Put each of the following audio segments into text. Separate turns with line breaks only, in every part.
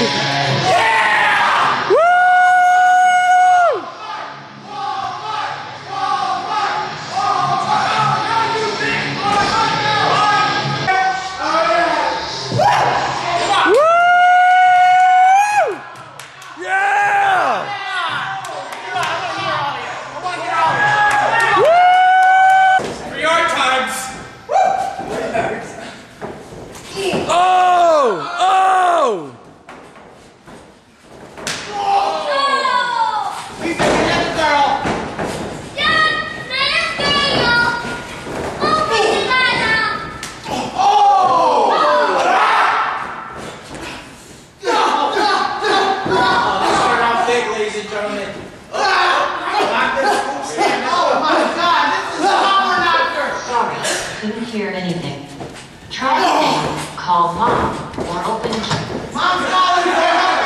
Couldn't hear anything. Try again. Call mom or open. Mom's calling for help!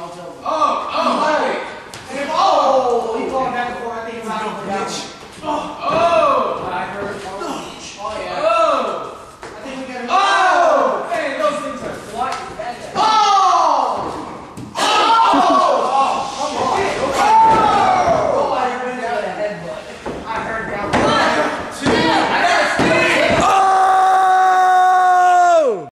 Oh, he's going back and forth. I think he's out of the bitch.